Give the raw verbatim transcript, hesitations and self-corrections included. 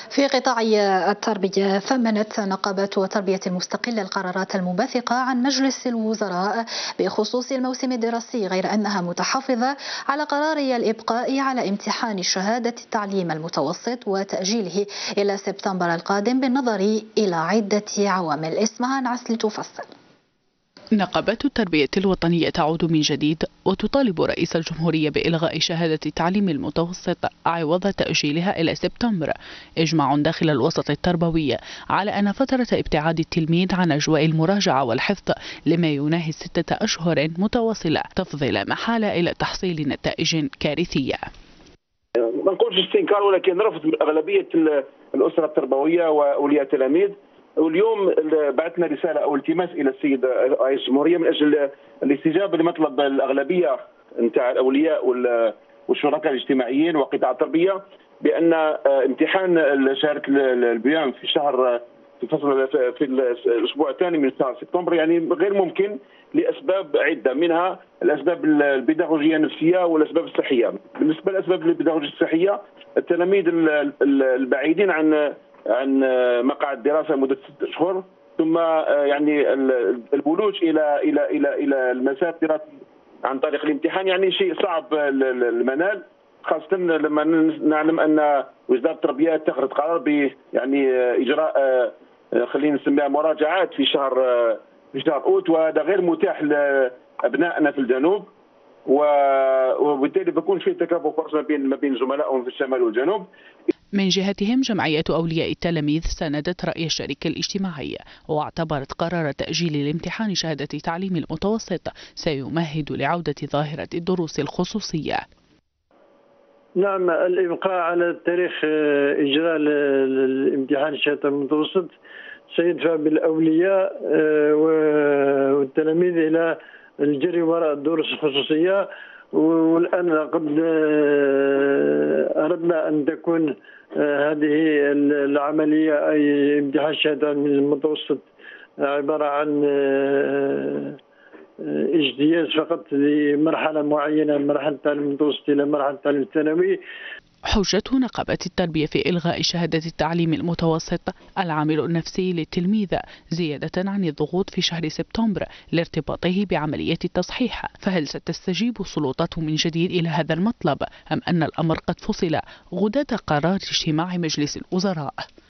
في قطاع التربية ثمنت نقابة التربية المستقلة القرارات المنبثقة عن مجلس الوزراء بخصوص الموسم الدراسي، غير أنها متحفظة على قرار الإبقاء على امتحان شهادة التعليم المتوسط وتأجيله إلى سبتمبر القادم بالنظر إلى عدة عوامل. اسمها نعس لتفصل. نقابة التربية الوطنية تعود من جديد وتطالب رئيس الجمهورية بإلغاء شهادة التعليم المتوسط عوض تأجيلها إلى سبتمبر. إجماع داخل الوسط التربوي على أن فترة ابتعاد التلميذ عن أجواء المراجعة والحفظ لما يناهز ستة أشهر متواصلة تفضي لا محالة إلى تحصيل نتائج كارثية. ما نقولش استنكار، ولكن رفض أغلبية الأسرة التربوية وأولياء التلاميذ. واليوم بعثنا رسالة أو التماس إلى السيد رئيس الجمهورية من أجل الاستجابة لمطلب الأغلبية نتاع الأولياء والشركاء الاجتماعيين وقطاع التربية بأن امتحان شهادة البيان في شهر في فصل في الأسبوع الثاني من شهر سبتمبر يعني غير ممكن لأسباب عدة، منها الأسباب البيداغوجية النفسية والأسباب الصحية. بالنسبة للأسباب البيداغوجية الصحية، التلاميذ البعيدين عن عن مقاعد الدراسه لمده ست اشهر، ثم يعني البلوغ الى الى الى الى المسار الدراسي عن طريق الامتحان يعني شيء صعب المنال، خاصه لما نعلم ان وزاره التربيه اتخذت قرار ب يعني اجراء خلينا نسميها مراجعات في شهر في شهر اوت، وهذا غير متاح لابنائنا في الجنوب، وبالتالي بيكون في تكافؤ فرص ما بين ما بين زملائهم في الشمال والجنوب. من جهتهم جمعية أولياء التلاميذ ساندت رأي الشريك الاجتماعي، واعتبرت قرار تأجيل الامتحان شهادة تعليم المتوسط سيمهد لعودة ظاهرة الدروس الخصوصية. نعم، الإبقاء على تاريخ إجراء الامتحان شهادة المتوسط سيدفع بالأولياء والتلاميذ إلى الجري وراء الدروس الخصوصية. والآن قد أردنا أن تكون هذه العملية أي امتحان شهادة المتوسط عبارة عن اجتياز فقط لمرحلة معينة، مرحلة التعليم المتوسط إلى مرحلة التعليم الثانوي. حجة نقابة التربية في إلغاء شهادة التعليم المتوسط العامل النفسي للتلميذ زيادة عن الضغوط في شهر سبتمبر لارتباطه بعملية التصحيح. فهل ستستجيب سلطته من جديد إلى هذا المطلب، أم أن الأمر قد فصل غداة قرار اجتماع مجلس الوزراء؟